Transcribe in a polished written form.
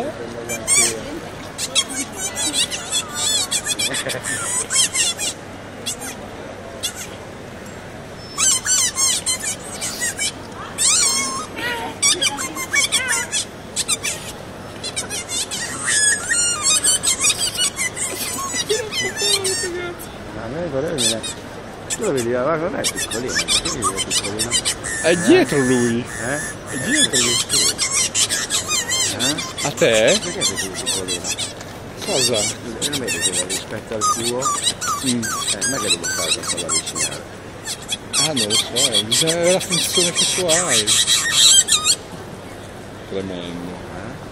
prenderlo anch'io. A me guarda, tu lo vedi, guarda, non è piccolino, perché vedi è piccolino? È dietro lui. È dietro lui. A te? Perché sei più piccolino? Cosa? Non vedi che rispetto al tuo? Non è che devo fare per farlo avvicinare. Ah, non lo so, bisogna avere la funzione che tu hai. Tremendo.